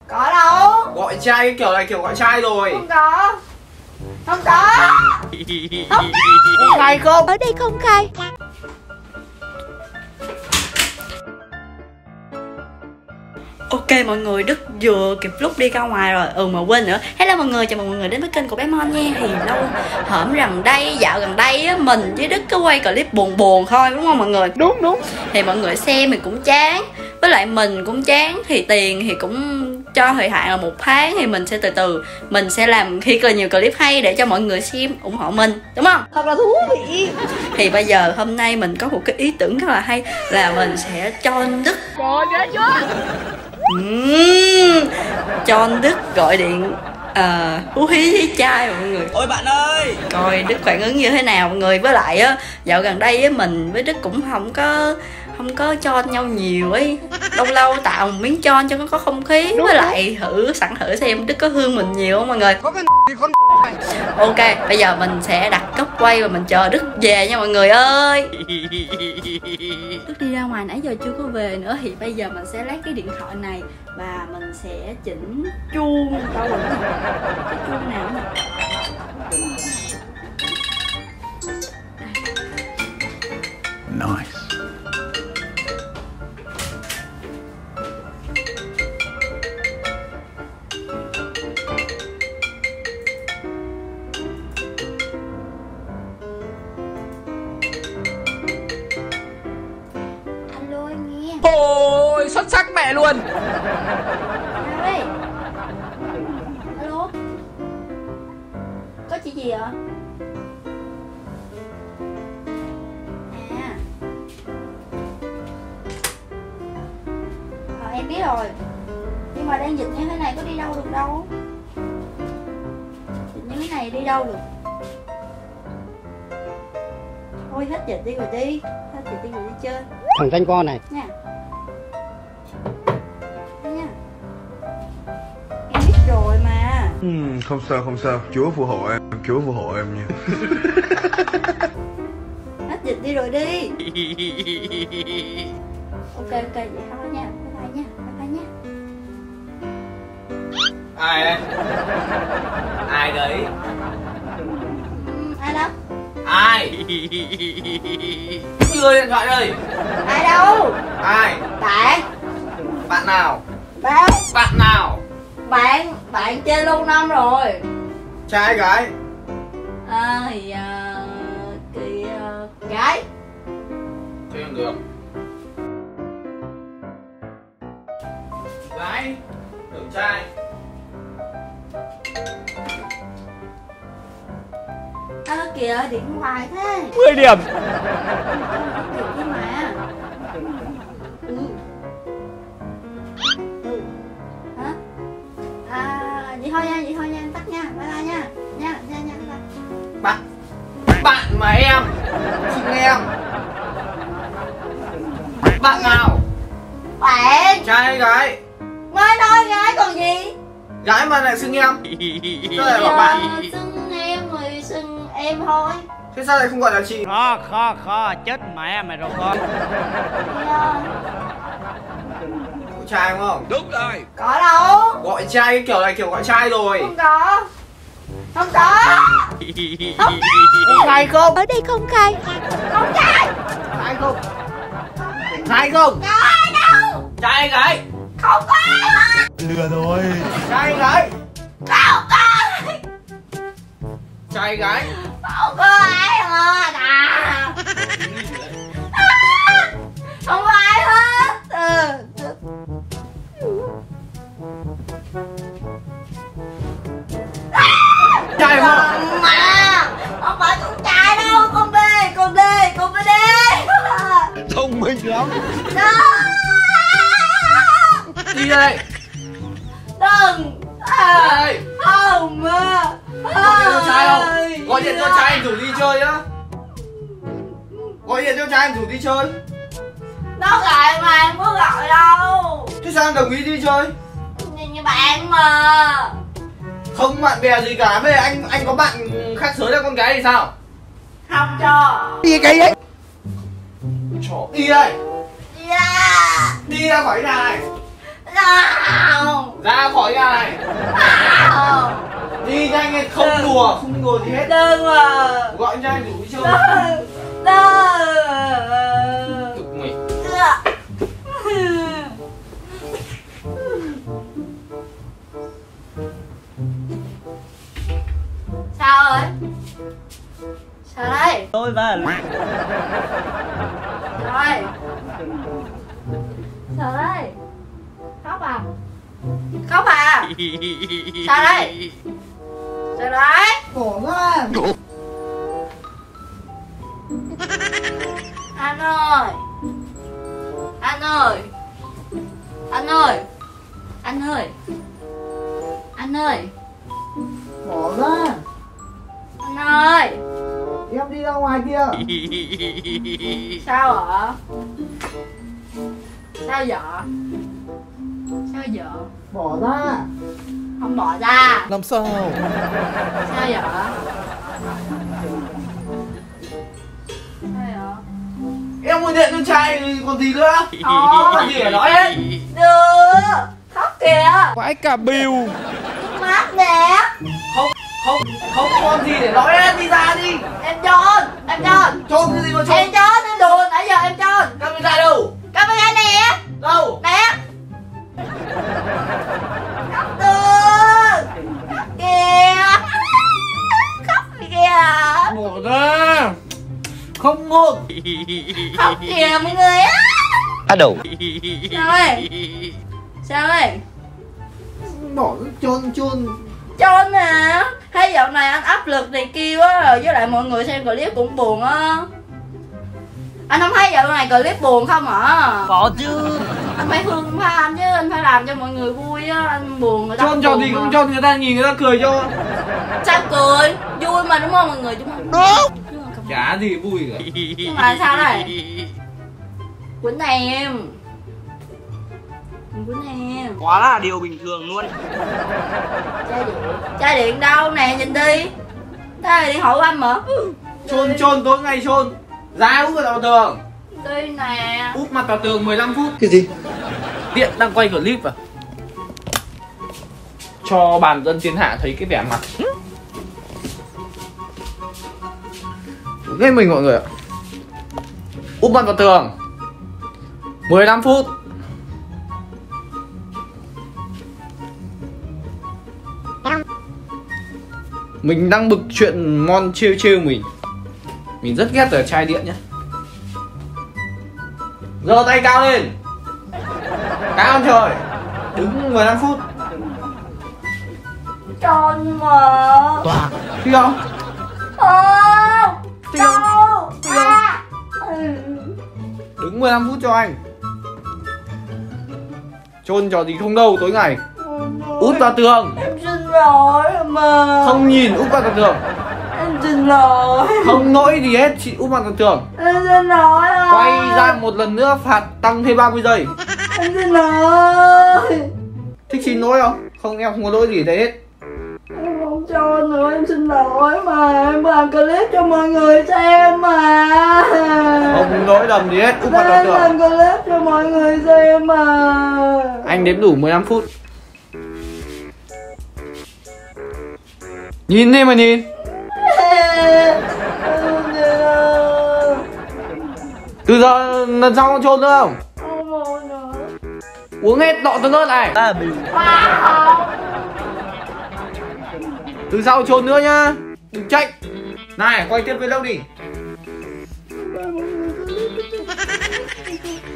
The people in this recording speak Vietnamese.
Có đâu. Gọi trai cái kiểu này kiểu gọi trai rồi. Không có. Không có. Không có. Khai không? Ở đây không khai. Ok mọi người, Đức vừa kịp lúc đi ra ngoài rồi. Mà quên nữa. Hello mọi người, chào mừng mọi người đến với kênh của bé Mon nha. Thì dạo gần đây á, mình với Đức cứ quay clip buồn buồn thôi đúng không mọi người? Đúng. Thì mọi người xem mình cũng chán, với lại mình cũng chán. Thì tiền thì cũng cho thời hạn là 1 tháng. Thì mình sẽ từ từ mình sẽ làm thiệt là nhiều clip hay để cho mọi người xem ủng hộ mình, đúng không? Thật là thú vị. Thì bây giờ hôm nay mình có một cái ý tưởng rất là hay, là mình sẽ cho anh Đức. Trời ghê chưa? Cho anh Đức gọi điện hú hí với trai mọi người. Ôi bạn ơi, Coi Đức phản ứng như thế nào mọi người. Với lại á, dạo gần đây á, mình với Đức cũng không có cho nhau nhiều ấy. Lâu lâu tạo một miếng cho nó có không khí. Đúng. Với lại sẵn thử xem Đức có thương mình nhiều không mọi người. có cái gì con. Ok, bây giờ mình sẽ đặt góc quay và mình chờ Đức về nha mọi người ơi. Đức đi ra ngoài nãy giờ chưa có về nữa. Thì bây giờ mình sẽ lấy cái điện thoại này và mình sẽ chỉnh chuông. Đâu rồi cái chuông nào nè. Nice. Alo anh nghe. Ôi xuất sắc mẹ luôn. Đây. Alo. Có chuyện gì ạ? Em biết rồi. Nhưng mà đang dịch như thế này có đi đâu được đâu. Dịch như thế này đi đâu được. Thôi hết dịch đi rồi đi. Hết dịch đi rồi đi chơi. Thằng danh con này Nha. Đây nha. Em biết rồi mà. Không sao, Chúa phù hộ em nha. Hết dịch đi rồi đi. Ok vậy thôi nha. Bye bye nha. Ai đấy? Ai đấy? Ai đâu? Ai? Đưa điện thoại đây. Ai đâu? Ai? Bạn. Bạn nào? Bạn. Bạn nào? Bạn chơi lâu năm rồi. Trai gái? Gái. Thế còn được. Gái tưởng trai. Kìa điện hoài thế. 10 điểm. Kìa mà. Hả? Vậy thôi nha, em tắt nha. Bye bye nha. Nha. Bạn mà em. Xin em. Bạn nào? Bạn. Trai hay gái? Mới nói gái còn gì. Gái mà lại xưng em. Sao lại bảo bạn? Xưng em rồi xưng em thôi. Thế sao lại không gọi là chị? Khó chết mẹ mày rồi con. Trai đúng không? Đúng rồi. Có đâu. Gọi trai cái kiểu này kiểu gọi trai rồi. Không có. Không có. Khai không? Ở đây không khai. Không khai. Khai không? Khai không? Có ai đâu. Trai hay gái? Không có ai hết. Lừa rồi. Trai hay gái? Không có ai. Trai hay gái? Không có ai hết à. Không có ai hết. Trai không? Mà không phải con trai đâu. Con B. Thông minh lắm. Đó. Đi đây. Đừng. Đây. Không. Gọi điện cho trai không? Gọi điện cho trai anh rủ đi chơi nhá. Gọi điện cho trai anh rủ đi chơi. Nó gọi mà em có gọi đâu. Thế sao em đồng ý đi chơi? Nhìn như bạn mà. Không bạn bè gì cả. Bây giờ anh có bạn khác giới là con gái thì sao? Không cho. Đi cái đấy. Chó. Đi đây. Yeah. Đi ra khỏi nhà này. Nào. Ra khỏi nhà này. Nào. Đi nhanh lên, không đùa gì hết. Đừng mà. Gọi cho anh rủ đi chơi. Đừng. Cực mệt. Sao rồi? Sao đây? Tôi và Rồi. Sao đây? Khóc à? Khóc à? Sao đây? Sao đấy? Bỏ ra. Anh ơi. Anh ơi. Anh ơi. Anh ơi. Anh ơi. Bỏ ra. Anh ơi. Em đi ra ngoài kia. Sao ạ? Sao vậy? Sao vậy? Bỏ ra. Không bỏ ra. Làm sao? Sao vậy? Sao vậy? Em gọi điện cho trai còn gì nữa? Ồ, Gì để nói hết. đưa. Khóc kìa. Vãi cả bìu. Mát nè. Không còn gì để nói hết, đi ra đi. Em trôn. Em trôn. Trôn cái gì mà trôn? Em trôn, em đùa. Nãy giờ em trôn. Camera đâu? Camera nè. Đâu? Nè. Khóc đưa. Khóc kìa. Khóc kìa. Bỏ ra. Không ngột. Khóc kìa mọi người á. Bắt đầu. Sao ơi? Sao ơi? Bỏ chôn. Trôn nè. Thấy dạo này anh áp lực này kia quá rồi. Với lại mọi người xem clip cũng buồn á. Anh không thấy dạo này clip buồn không hả? Có chứ. Anh phải thương fan chứ. Anh phải làm cho mọi người vui á. Anh buồn người ta Chôn cho gì cũng chôn, người ta nhìn người ta cười cho. Sao cười? Vui mà đúng không mọi người? Chúng Chả gì vui cả. nhưng mà sao đây? Quýnh em. Quýnh em. Quá là điều bình thường luôn. Chai điện đâu nè, nhìn đi. Thế là điện thoại của anh mà. Chôn tối ngày chôn. Ra úp vào tường. Đi nè. Úp mặt vào tường 15 phút. Cái gì? Điện đang quay clip à? Cho bản dân thiên hạ thấy cái vẻ mặt. Nghe mình mọi người ạ. Úp mặt vào tường 15 phút. Mình đang bực chuyện Mon trêu mình rất ghét ở chai điện nhá. Giơ tay cao lên. Cao trời. Đứng 15 phút. Tròn mà. Toàn. Thích không? Không. Thích không? Đâu. Thích không? À. Đứng 15 phút cho anh. Chôn trò gì không đâu tối ngày. Út vào tường. Em xin lỗi mà. Không nhìn út vào tường. Em xin lỗi. Không nỗi gì hết, chị út vào tường. Em xin lỗi à. Quay ra một lần nữa phạt tăng thêm 30 giây. Em xin lỗi. Thích xin lỗi không? Không, em không có lỗi gì đấy hết. Em không cho nữa, em xin lỗi mà. Em làm clip cho mọi người xem mà. Không lỗi lầm gì hết, út vào Em tường. làm clip cho mọi người xem mà. Anh đếm đủ 15 phút. Nhìn đi mà nhìn. Từ giờ lần sau con trôn nữa không? Không muốn nữa. Uống hết lọ tương ớt này. Ta bị. Ba không. Từ sau trôn nữa nhá. Đừng trách. Này quay tiếp vlog đi.